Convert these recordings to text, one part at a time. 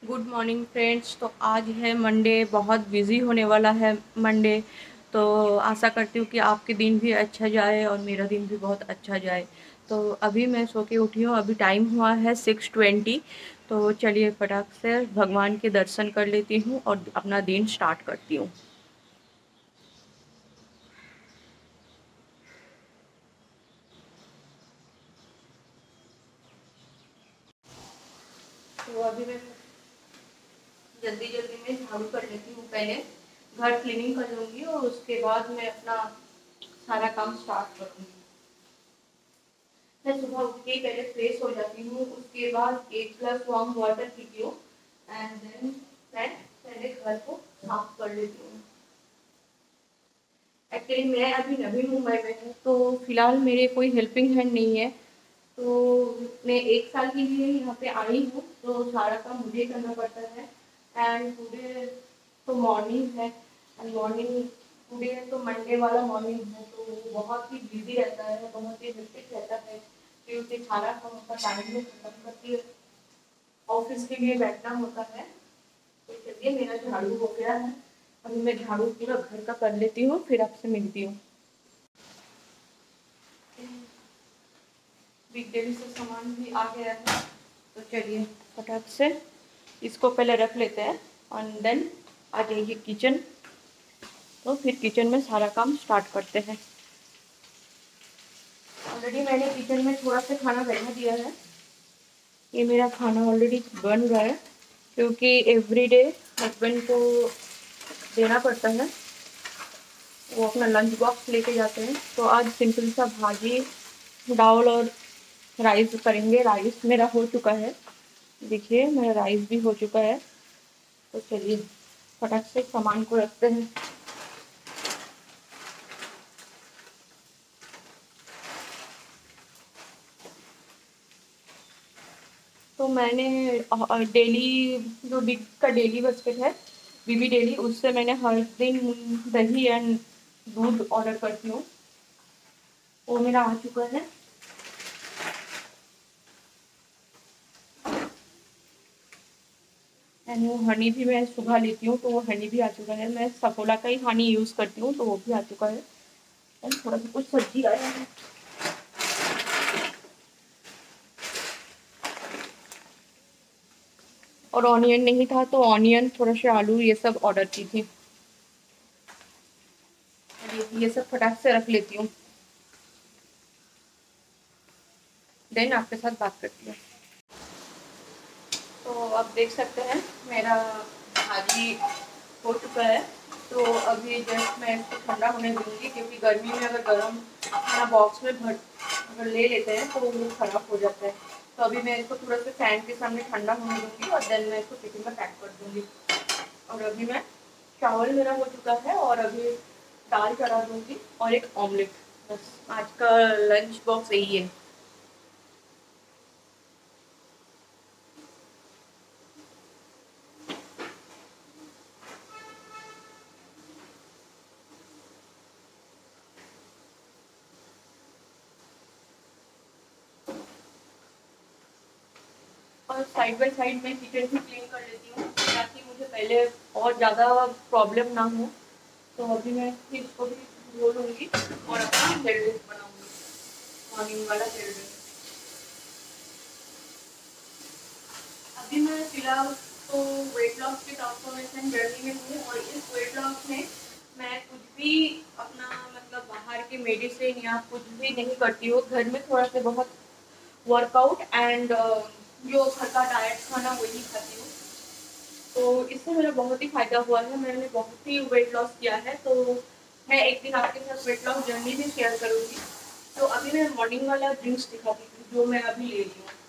Good morning friends. तो आज है मंडे, बहुत बिज़ी होने वाला है मंडे। तो आशा करती हूँ कि आपके दिन भी अच्छा जाए और मेरा दिन भी बहुत अच्छा जाए। तो अभी मैं सो के उठी हूँ, अभी टाइम हुआ है 6:20। तो चलिए फटाक से भगवान के दर्शन कर लेती हूँ और अपना दिन स्टार्ट करती हूँ। तो अभी मैं जल्दी जल्दी में झाड़ू कर लेती हूँ, पहले घर क्लीनिंग कर लूँगी और उसके बाद मैं अपना सारा काम स्टार्ट करूँगी। मैं सुबह उठ के पहले फ्रेश हो जाती हूँ, उसके बाद एक ग्लास वार्म वाटर पीती हूँ एंड देन मैं पहले घर को साफ कर लेती हूँ। एक्चुअली मैं अभी नवी मुंबई में हूँ, तो फिलहाल मेरे कोई हेल्पिंग हैंड नहीं है। तो मैं 1 साल के लिए यहाँ पे आई हूँ, तो सारा काम मुझे करना पड़ता है। एंड टुडे तो मॉर्निंग है, एंड मॉर्निंग टुडे तो मंडे वाला मॉर्निंग है, तो वो बहुत ही बिजी रहता है, बहुत ही हेक्टिक रहता है, क्योंकि सारा काम का टाइम में खत्म करके ऑफिस के लिए बैठना होता है। तो चलिए मेरा झाड़ू हो गया है, अभी मैं झाड़ू पूरा घर का कर लेती हूँ, फिर आपसे मिलती हूँ। बिग डेली से सामान भी आ गया है, तो चलिए फटाक से इसको पहले रख लेते हैं एंड देन आ जाइए किचन। तो फिर किचन में सारा काम स्टार्ट करते हैं। ऑलरेडी मैंने किचन में थोड़ा सा खाना बैठा दिया है। ये मेरा खाना ऑलरेडी बन रहा है, क्योंकि एवरीडे हस्बैंड को देना पड़ता है, वो अपना लंच बॉक्स लेके जाते हैं। तो आज सिंपल सा भाजी दाल और राइस करेंगे। राइस मेरा हो चुका है, देखिए मेरा राइस भी हो चुका है। तो चलिए फटाक से सामान को रखते हैं। तो मैंने डेली जो बिग का डेली बास्केट है, बीबी डेली, उससे मैंने हर दिन दही एंड दूध ऑर्डर करती हूँ। वो मेरा आ चुका है। एंड वो हनी भी मैं सुबह लेती हूँ, तो वो हनी भी आ चुका है। मैं सफोला का ही हनी यूज़ करती हूँ, तो वो भी आ चुका है। एंड थोड़ा सा कुछ सब्जी आया है, और ऑनियन नहीं था, तो ऑनियन थोड़ा सा आलू ये सब ऑर्डर की थी। ये सब फटाक से रख लेती हूँ, देन आपके साथ बात करती हूँ। तो आप देख सकते हैं मेरा भाजी हो चुका है। तो अभी जस्ट मैं इसको ठंडा होने दूंगी, क्योंकि गर्मी में अगर गर्म खाना बॉक्स में भर अगर ले लेते हैं तो वो ख़राब हो जाता है। तो अभी मैं इसको थोड़ा सा फैन के सामने ठंडा होने दूंगी और देन मैं इसको टिफिन में पैक कर दूंगी। और अभी मैं चावल मेरा हो चुका है और अभी दाल चढ़ा दूंगी और एक ऑमलेट। बस आज का लंच बॉक्स यही है। और साइड बाय साइड मैं किचन भी क्लीन कर लेती हूँ, ताकि मुझे पहले और ज़्यादा प्रॉब्लम ना हो। तो अभी मैं फिर इसको भी धो लूँगी और अपना सैंडविच बनाऊँगी, मॉर्निंग वाला सैंडविच। अभी मैं फिलहाल तो वेट लॉस की ट्रांसफॉर्मेशन जर्नी में हूँ, और इस वेट लॉस में मैं कुछ भी अपना मतलब बाहर के मेडिसिन या कुछ भी नहीं करती हूँ। घर में थोड़ा सा बहुत वर्कआउट एंड जो घर का डाइट खाना वही खाती हूँ। तो इससे मेरा बहुत ही फायदा हुआ है, मैंने बहुत ही वेट लॉस किया है। तो मैं एक दिन आपके साथ वेट लॉस जर्नी भी शेयर करूँगी। तो अभी मैं मॉर्निंग वाला ड्रिंक्स दिखाती हूँ जो मैं अभी ले रही हूँ।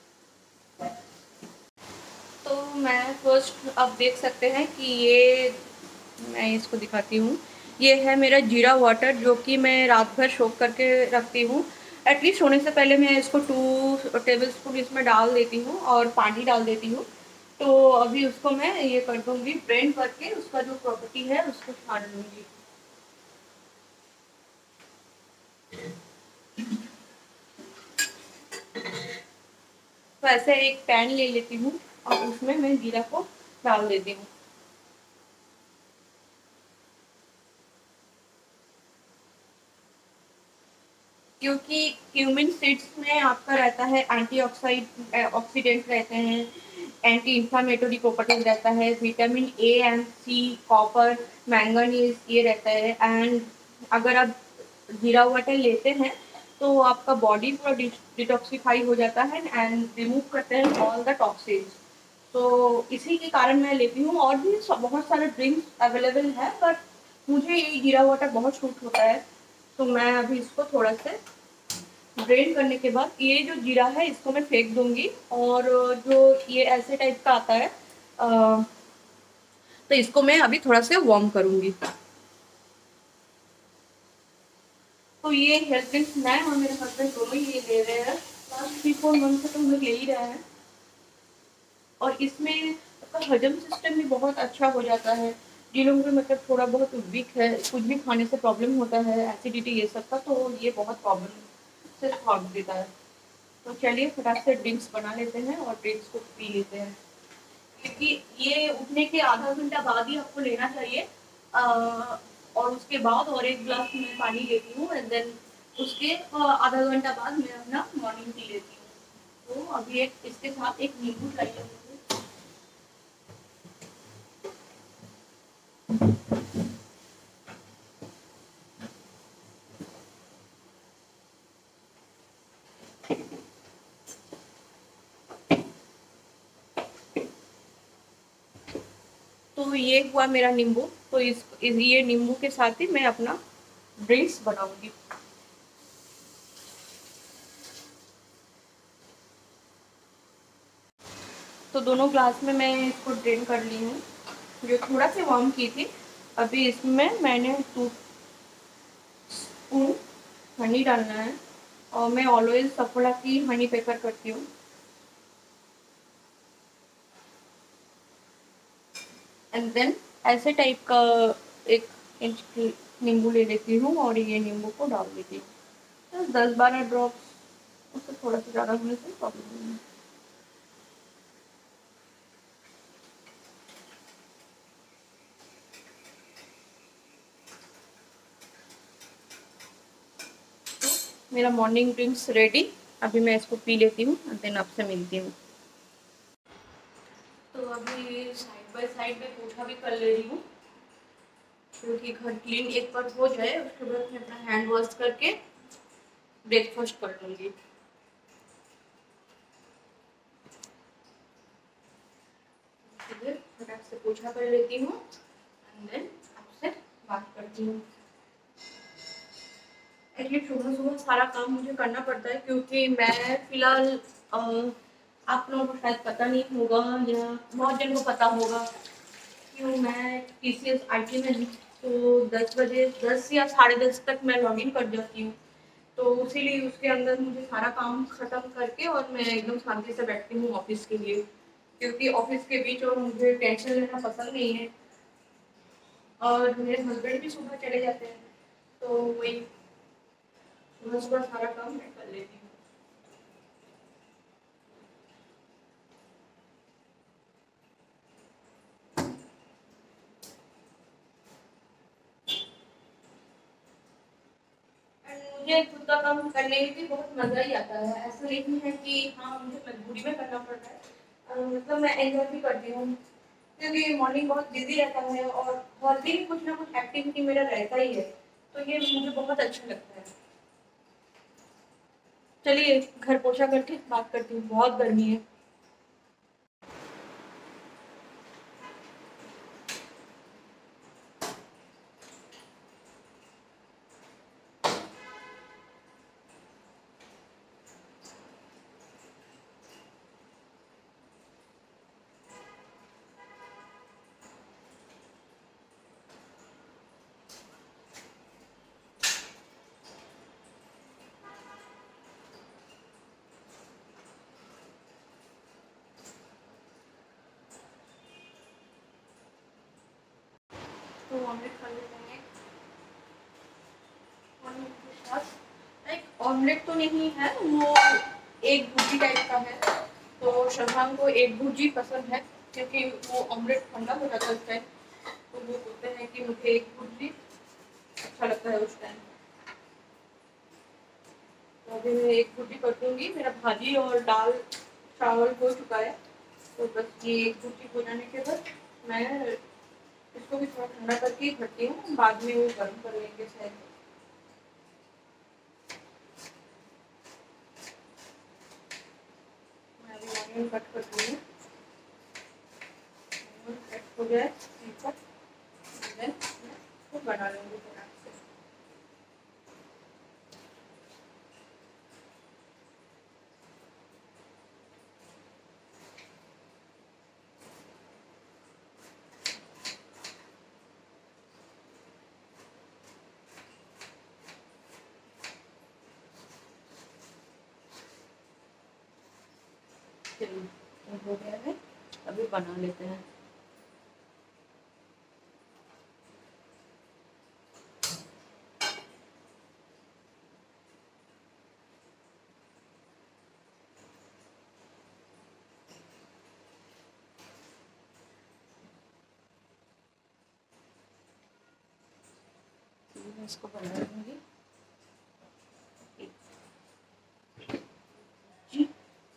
तो मैं फर्स्ट आप देख सकते हैं कि ये मैं इसको दिखाती हूँ। ये है मेरा जीरा वाटर, जो कि मैं रात भर सोख करके रखती हूँ। एटलीस्ट सोने से पहले मैं इसको 2 टेबल स्पून इसमें डाल देती हूँ और पानी डाल देती हूँ। तो अभी उसको मैं ये कर दूँगी, ब्लेंड करके उसका जो प्रॉपर्टी है उसको छान लूँगी। तो ऐसे एक पैन ले लेती हूँ और उसमें मैं जीरा को डाल देती हूँ। क्योंकि क्यूमिन सीड्स में आपका रहता है ऑक्सीडेंट रहते हैं, एंटी इंफ्लामेटरी प्रॉपर्टीज रहता है, vitamin A and C, copper, manganese ये रहता है। एंड अगर आप जीरा वाटर लेते हैं तो आपका बॉडी पूरा डिटॉक्सिफाई हो जाता है एंड रिमूव करते हैं ऑल द टॉक्सिन्स। तो इसी के कारण मैं लेती हूँ। और भी बहुत सारे ड्रिंक्स अवेलेबल है, बट मुझे ये जीरा वाटर बहुत सूट होता है। तो मैं अभी इसको थोड़ा सा ड्रेन करने के बाद ये जो जीरा है इसको मैं फेंक दूंगी। और जो ये ऐसे टाइप का आता है तो इसको मैं अभी थोड़ा सा वार्म करूंगी। तो ये हेल्थ ड्रिंक्स मैं और मेरे हस्बैंड दोनों ये ले रहे हैं, लास्ट 3-4 मंथ से तो हम लोग ले ही रहे हैं। और इसमें आपका हजम सिस्टम भी बहुत अच्छा हो जाता है। जिन लोगों को मतलब थोड़ा बहुत वीक है, कुछ भी खाने से प्रॉब्लम होता है, एसिडिटी ये सब का, तो ये बहुत प्रॉब्लम से सॉल्व देता है। तो चलिए फटाक से ड्रिंक्स बना लेते हैं और ड्रिंक्स को पी लेते हैं। क्योंकि ये उठने के आधा घंटा बाद ही आपको लेना चाहिए। और उसके बाद और एक गिलास मैं पानी लेती हूँ एंड देन उसके आधा घंटा बाद मैं अपना मॉर्निंग टी लेती हूँ। तो अभी एक इसके साथ एक नींबू चाहिए मुझे। तो ये हुआ मेरा नींबू। तो ये नींबू के साथ ही मैं अपना ड्रिंक्स बनाऊंगी। तो दोनों ग्लास में मैं इसको ड्रेन कर ली हूँ, जो थोड़ा सा वार्म की थी। अभी इसमें मैंने 2 स्पून हनी डालना है और मैं ऑलवेज सफोला की हनी प्रेफर करती हूँ। एंड देन ऐसे टाइप का 1 इंच की नींबू ले लेती हूँ और ये नींबू को डाल देती हूँ। तो 10-12 ड्रॉप्स, उससे थोड़ा सा ज़्यादा होने से प्रॉब्लम नहीं है। मेरा मॉर्निंग ड्रिंक्स रेडी। अभी मैं इसको पी लेती हूँ एंड देन आपसे मिलती हूँ। तो अभी साइड बाय साइड में पोछा भी कर ले रही हूँ, क्योंकि घर क्लीन एक बार हो जाए उसके बाद मैं अपना हैंड वॉश करके ब्रेकफास्ट कर लूँगी। फटाक से पोछा कर लेती हूँ एंड देन आपसे बात करती हूँ। एक्चुअली सुबह सुबह सारा काम मुझे करना पड़ता है, क्योंकि मैं फिलहाल आप लोगों को शायद पता नहीं होगा या बहुत जन को पता होगा कि मैं TCS IT में हूँ। तो 10 बजे 10 या 10:30 तक मैं लॉग इन कर जाती हूँ। तो इसीलिए उसके अंदर मुझे सारा काम खत्म करके और मैं एकदम शांति से बैठती हूँ ऑफिस के लिए, क्योंकि ऑफिस के बीच और मुझे टेंशन लेना पसंद नहीं है। और मेरे हस्बैंड भी सुबह चले जाते हैं, तो वही सुबह सुबह सारा काम मैं कर लेती हूँ। मुझे खुद का काम करने में भी बहुत मजा ही आता है। ऐसा नहीं है कि हाँ मुझे मजबूरी में करना पड़ रहा है, मतलब मैं एंजॉय भी करती हूँ, क्योंकि मॉर्निंग बहुत बिजी रहता है और हर दिन कुछ ना कुछ एक्टिविटी मेरा रहता ही है। तो ये मुझे बहुत अच्छा लगता है। चलिए घर पोछा करके बात करती हूँ, बहुत गर्मी है। तो ऑमलेट कर लेते हैं। ऑमलेट के साथ एक ऑमलेट तो नहीं है, वो एक भुर्जी टाइप का है। तो शशांक को एक भुर्जी पसंद है क्योंकि वो ऑमलेट ठंडा हो जाता है उस टाइम, तो वो बोलते हैं कि मुझे एक भुर्जी अच्छा लगता है उस टाइम। तो अभी मैं एक भुर्जी कर दूँगी। मेरा भाजी और दाल चावल हो चुका है, तो बस ये एक भुर्जी हो जाने के बाद मैं इसको भी थोड़ा ठंडा करके रखती हूँ, बाद में वो गर्म कर लेंगे शायद। मैं अभी ऑनियन कट कर दूँगी, कट हो जाए ठीक है, तो बना लेंगे फटाक से। चलिए हो गया है, अभी बना लेते हैं। मैं इसको बना लूँगी। जी,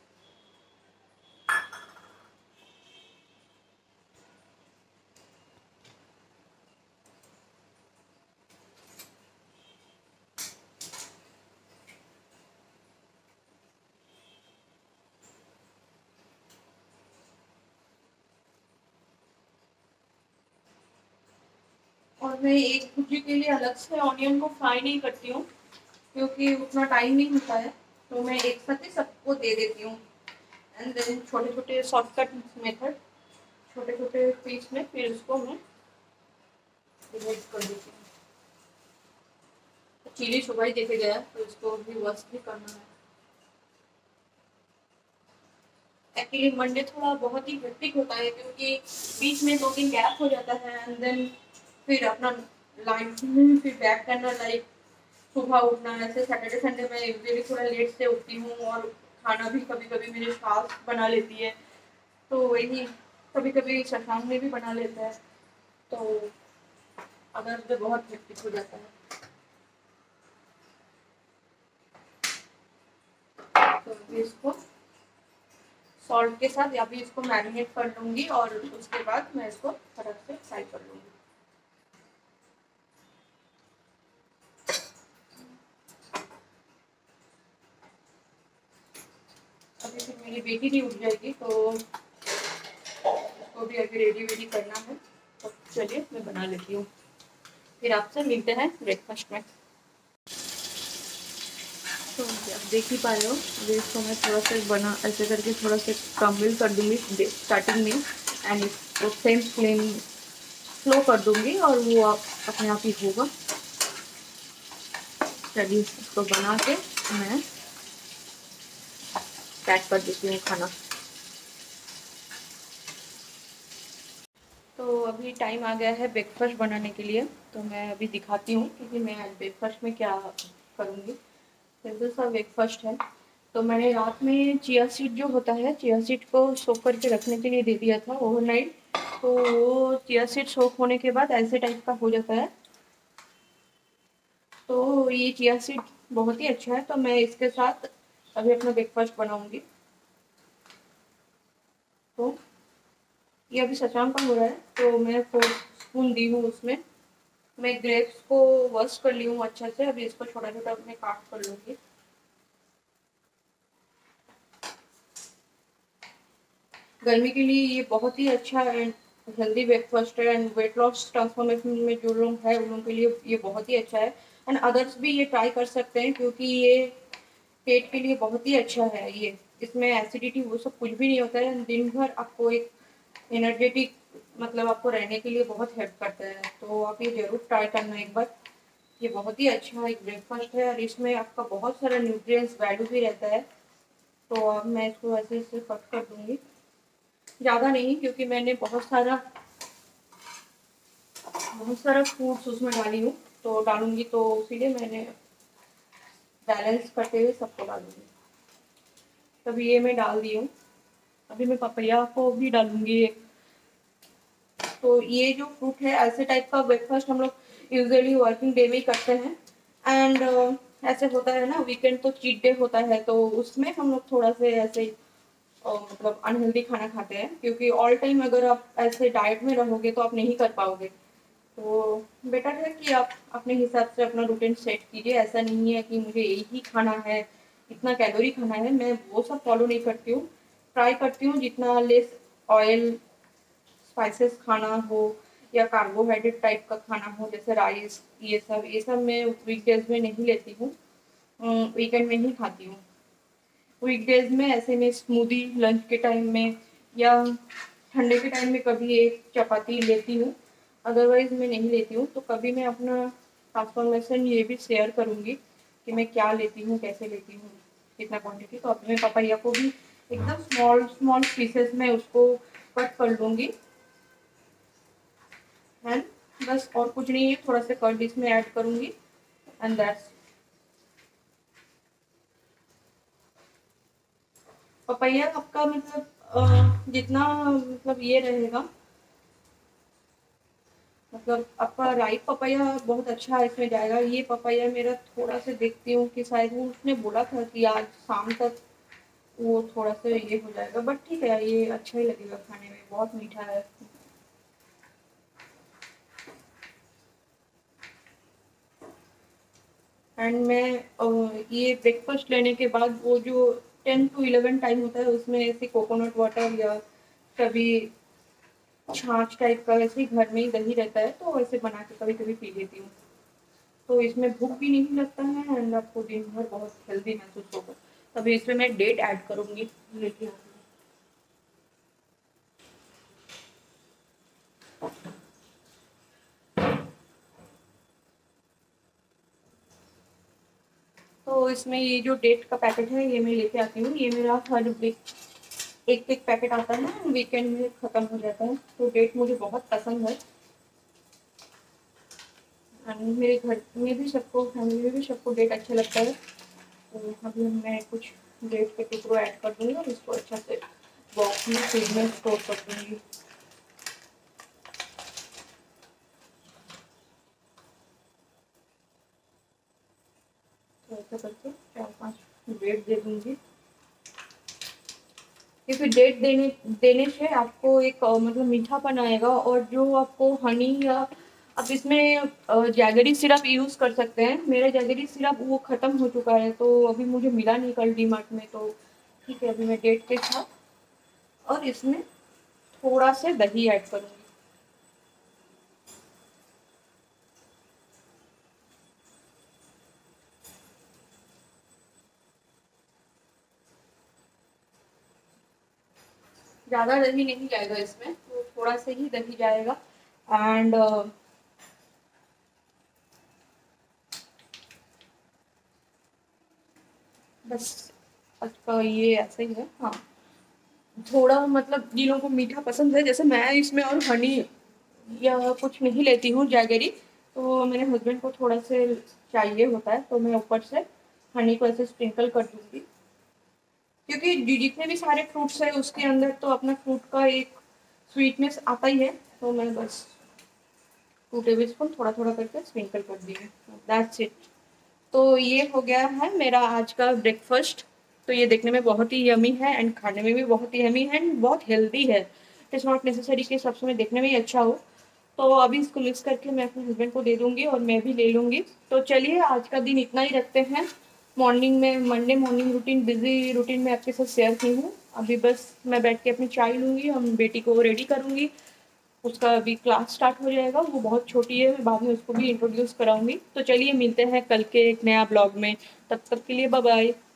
और मैं एक भुर्जी के लिए अलग से ऑनियन को फ्राई नहीं करती हूँ क्योंकि उतना टाइम नहीं होता है, तो मैं एक साथ ही सबको दे देती हूँ। एंड देन छोटे छोटे शॉर्टकट मेथड, छोटे छोटे पीस में फिर उसको मैं डिवाइड कर देती हूँ। तो चिली सुबह ही देखे गया, तो इसको भी वॉश भी करना है। एक्चुअली मंडे थोड़ा बहुत ही हेक्टिक होता है क्योंकि बीच में 2 दिन गैप हो जाता है, एंड देन फिर अपना लाइफ में फिर बैक करना, लाइक सुबह उठना। ऐसे सैटरडे संडे में यूजुअली थोड़ा लेट से उठती हूँ और खाना भी कभी कभी मेरी सास बना लेती है, तो वही कभी कभी शशांक में भी बना लेता है, तो अगर तो बहुत हेक्टिक हो जाता है। तो अभी इसको सॉल्ट के साथ या फिर इसको मैरिनेट कर लूँगी और उसके बाद मैं इसको फटाक से फ्राई कर लूँगी। अभी फिर मेरी बेटी भी उठ जाएगी, तो उसको भी अभी रेडी वेडी करना है, तो चलिए मैं बना लेती हूँ, फिर आपसे मिलते हैं ब्रेकफास्ट में। तो आप देख ही पा रहे हो, अभी इसको मैं थोड़ा सा बना ऐसे करके थोड़ा सा क्रम्बल कर दूँगी स्टार्टिंग में, एंड इसको सेम फ्लेम स्लो कर दूँगी और वो आप अपने आप ही होगा। चलिए इसको बना के मैं पैक कर देती हूँ खाना। तो अभी टाइम आ गया है ब्रेकफास्ट बनाने के लिए, तो मैं अभी दिखाती हूँ क्योंकि मैं आज ब्रेकफास्ट में क्या करूँगी। सिंपल सा ब्रेकफास्ट है। तो मैंने रात में चिया सीड जो होता है, चिया सीड को सोख करके रखने के लिए दे दिया था ओवरनाइट, तो वो चिया सीड सोख होने के बाद ऐसे टाइप का हो जाता है। तो ये चिया सीड बहुत ही अच्छा है, तो मैं इसके साथ अभी अपना ब्रेकफास्ट बनाऊंगी। तो ये अभी शशांक का हो रहा है, तो मैं 4 स्पून दी हूँ उसमें। मैं ग्रेप्स को वॉश कर ली हूँ अच्छा से, अभी इसको छोटा छोटा मैं काट कर लूँगी। गर्मी के लिए ये बहुत ही अच्छा एंड हेल्दी ब्रेकफास्ट है, एंड वेट लॉस ट्रांसफॉर्मेशन में जो लोग हैं उन लोगों के लिए ये बहुत ही अच्छा है, एंड अदर्स भी ये ट्राई कर सकते हैं क्योंकि ये पेट के लिए बहुत ही अच्छा है। ये इसमें एसिडिटी वो सब कुछ भी नहीं होता है, दिन भर आपको एक एनर्जेटिक मतलब आपको रहने के लिए बहुत हेल्प करता है, तो आप ये ज़रूर ट्राई करना एक बार। ये बहुत ही अच्छा एक ब्रेकफास्ट है और इसमें आपका बहुत सारा न्यूट्रिएंट्स वैल्यू भी रहता है। तो अब मैं इसको ऐसे ऐसे कट कर दूँगी, ज़्यादा नहीं क्योंकि मैंने बहुत सारा फ्रूट्स उसमें डाली हूँ, तो डालूंगी तो इसीलिए मैंने बैलेंस करते हुए सबको डालूंगी। तब ये मैं डाल दी हूँ। अभी मैं पपैया को भी डालूंगी। तो ये जो फ्रूट है, ऐसे टाइप का ब्रेकफास्ट हम लोग यूजुअली वर्किंग डे में ही करते हैं। एंड ऐसे होता है ना, वीकेंड तो चीट डे होता है, तो उसमें हम लोग थोड़ा से ऐसे मतलब अनहेल्दी खाना खाते हैं, क्योंकि ऑल टाइम अगर आप ऐसे डाइट में रहोगे तो आप नहीं कर पाओगे। तो बेटर है कि आप अपने हिसाब से अपना रूटीन सेट कीजिए। ऐसा नहीं है कि मुझे यही खाना है, इतना कैलोरी खाना है, मैं वो सब फॉलो नहीं करती हूँ। ट्राई करती हूँ जितना लेस ऑयल, स्पाइसेस खाना हो, या कार्बोहाइड्रेट टाइप का खाना हो, जैसे राइस, ये सब मैं वीकडेज में नहीं लेती हूँ, वीकेंड में ही खाती हूँ। वीकडेज में ऐसे में स्मूदी लंच के टाइम में, या ठंडे के टाइम में कभी एक चपाती लेती हूँ, अदरवाइज मैं नहीं लेती हूँ। तो कभी मैं अपना ट्रांसफॉर्मेशन ये भी शेयर करूँगी कि मैं क्या लेती हूँ, कैसे लेती हूँ, कितना क्वांटिटी। तो अभी मैं पपैया को भी एकदम स्मॉल स्मॉल पीसेस में उसको कट कर लूँगी। एंड बस और कुछ नहीं है, थोड़ा सा कर्ड इसमें ऐड करूँगी एंड दैट्स। पपैया आपका मतलब जितना मतलब ये रहेगा, मतलब आपका राइट पपैया बहुत अच्छा इसमें जाएगा। ये पपैया मेरा थोड़ा सा देखती हूँ कि शायद वो उसने बोला था कि आज शाम तक वो थोड़ा सा ये हो जाएगा, बट ठीक है, ये अच्छा ही लगेगा खाने में, बहुत मीठा है। एंड मैं ये ब्रेकफास्ट लेने के बाद वो जो 10 to 11 टाइम होता है, उसमें ऐसे कोकोनट वाटर या कभी छाछ टाइप का, ऐसे ही घर में ही दही रहता है तो वैसे बना के कभी कभी पी लेती हूँ। तो इसमें भूख भी नहीं लगता है एंड आपको दिन भर बहुत हेल्दी महसूस होगा। तभी इसमें मैं डेट ऐड करूँगी, लेके आती हूँ। तो इसमें ये जो डेट का पैकेट है ये मैं लेके आती हूँ। ये मेरा हर वीक एक एक पैकेट आता है, वीकेंड में ख़त्म हो जाता है। तो डेट मुझे बहुत पसंद है एंड मेरे घर में भी सबको, फैमिली में भी सबको डेट अच्छा लगता है। तो अभी मैं कुछ डेट के टुकड़ों ऐड कर दूँगी और इसको अच्छा से बॉक्स में फ्रिज में स्टोर कर दूँगी। तो ऐसा करके 4-5 डेट दे दूँगी, क्योंकि डेट देने देने से आपको एक मतलब मीठापन आएगा। और जो आपको हनी, या आप इसमें जैगरी सिरप यूज़ कर सकते हैं। मेरा जैगरी सिरप वो ख़त्म हो चुका है, तो अभी मुझे मिला नहीं कल डी मार्ट में। तो ठीक है, अभी मैं डेट के साथ और इसमें थोड़ा से दही ऐड करूँगी। ज़्यादा दही नहीं जाएगा इसमें, तो थोड़ा से ही दही जाएगा। एंड बस आपका ये ऐसे ही है। हाँ, थोड़ा मतलब जिन को मीठा पसंद है, जैसे मैं इसमें और हनी या कुछ नहीं लेती हूँ जैगरी, तो मेरे हस्बैंड को थोड़ा से चाहिए होता है, तो मैं ऊपर से हनी को ऐसे स्प्रिंकल कर दूँगी। क्योंकि जितने भी सारे फ्रूट्स हैं उसके अंदर तो अपना फ्रूट का एक स्वीटनेस आता ही है। तो मैं बस 2 टेबल स्पून थोड़ा थोड़ा करके स्प्रिंकल कर दी है, दैट्स इट। तो ये हो गया है मेरा आज का ब्रेकफास्ट। तो ये देखने में बहुत ही यमी है एंड खाने में भी बहुत ही यमी है एंड बहुत हेल्दी है। इट इज़ नॉट नेसेसरी कि सब समय देखने में ही अच्छा हो। तो अभी इसको मिक्स करके मैं अपने हस्बैंड को दे दूँगी और मैं भी ले लूँगी। तो चलिए, आज का दिन इतना ही रखते हैं। मॉर्निंग में Monday morning routine, busy routine में आपके साथ शेयर की हूँ। अभी बस मैं बैठ के अपनी चाय लूँगी, हम बेटी को रेडी करूँगी। उसका अभी क्लास स्टार्ट हो जाएगा, वो बहुत छोटी है, मैं बाद में उसको भी इंट्रोड्यूस कराऊंगी। तो चलिए, मिलते हैं कल के एक नया ब्लॉग में। तब तक के लिए बाय बाय।